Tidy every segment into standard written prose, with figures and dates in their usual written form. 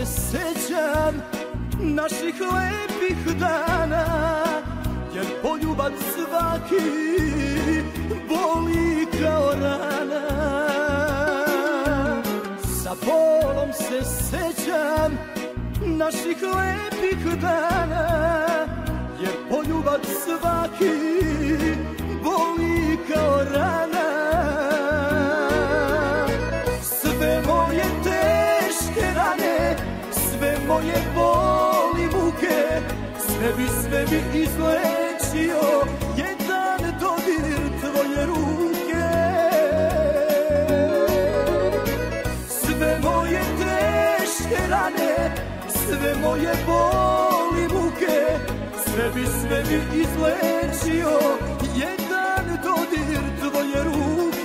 se sećam naših lepih dana, jer poljubac svaki boli kao rana. Sa bolom se sećam naših lepih dana, jer poljubac svaki boli kao rana. Sve moje teške rane, sve moje boli muke, sve bi izlečio jedan dodir tvoje ruke. Sve moje teške rane, sve moje boli muke, sve bi izlečio jedan dodir tvoje ruke.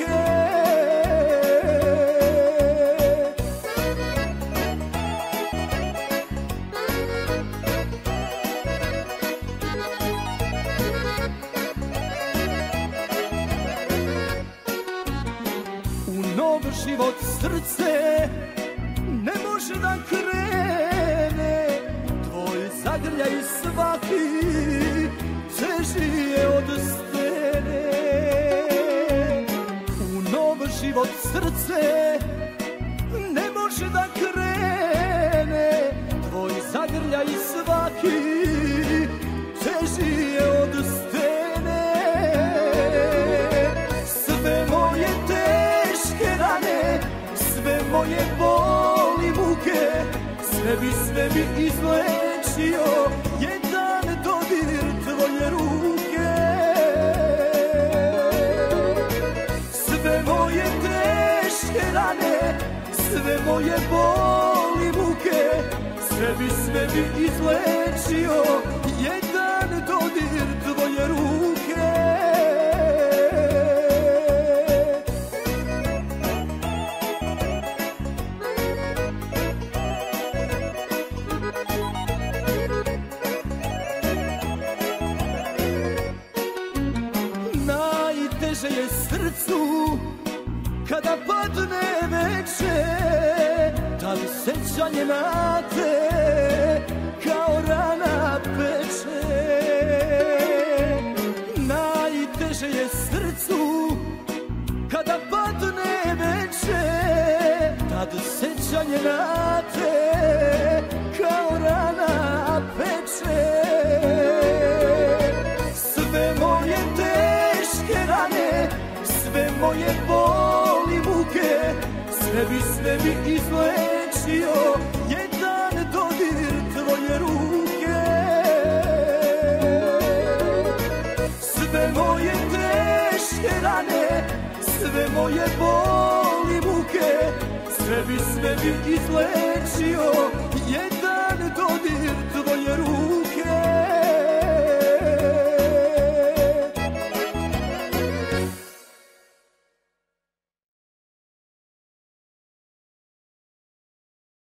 Nov život srce ne može da krene, tvoj zagrljaj svaki teži je od stene. U nov život srce ne može da krene, tvoj zagrljaj svaki teži je od stene. Sve moje teške rane, sve moje boli muke, sve bi izlečio jedan dodir tvoje ruke. Sve moje teške rane, sve moje boli muke, sve bi izlečio jedan dodir tvoje ruke. Najteže je srcu kada padne veče, tad sećanje na te kao rana peče. Najteže je srcu kada padne veče, tad sećanje na te kao rana peče. Sve moje teške rane, sve moje boli muke, sve bi izlečio jedan dodir tvoje ruke. Sve moje teške rane, sve moje boli muke, sve bi izlečio